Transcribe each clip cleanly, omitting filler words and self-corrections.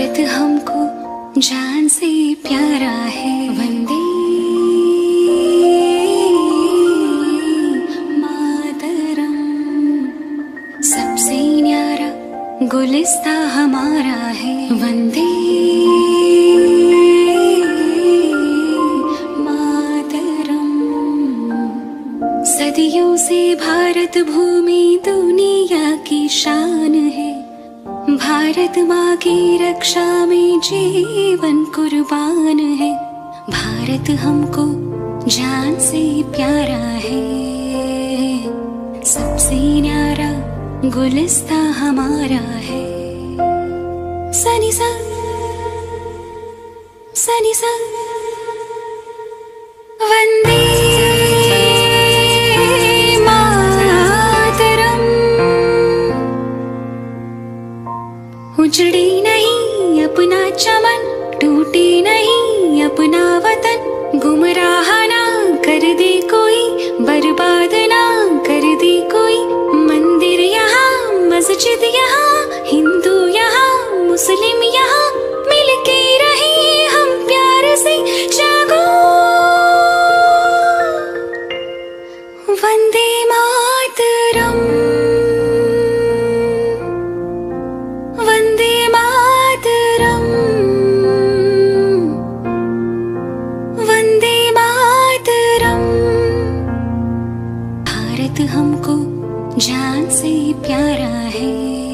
भारत हमको जान से प्यारा है। वंदे मातरम। सबसे न्यारा गुलिस्ता हमारा है। वंदे मातरम। सदियों से भारत भूमि दुनिया की शान है। भारत माँ की रक्षा में जीवन कुर्बान है। भारत हमको जान से प्यारा है। सबसे न्यारा गुलिस्ता हमारा है। सनी सा सनी सा। वंदे उजड़े नहीं अपना चमन, टूटे नहीं अपना वतन। गुमराह ना कर दे कोई, बर्बाद ना कर दे कोई। मंदिर यहाँ, मस्जिद यहाँ, हिंदू यहाँ, मुस्लिम यहाँ, मिलके रहे हम प्यार से। जागो वंदे मातरम। वंदे मातरम। वंदे मातरम। भारत हमको जान से प्यारा है।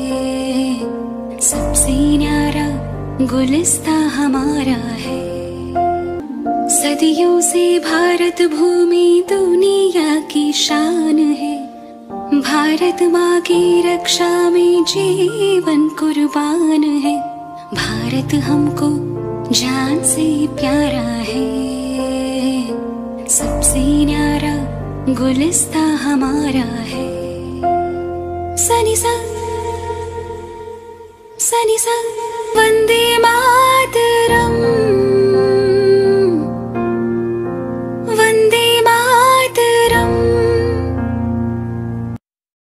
सबसे न्यारा गुलिस्ता हमारा है। सदियों से भारत भूमि दुनिया की शान है। भारत माँ की रक्षा में जीवन कुर्बान है। भारत हमको जान से प्यारा है। सबसे न्यारा गुलिस्ता हमारा है। सनी सा सनी सा।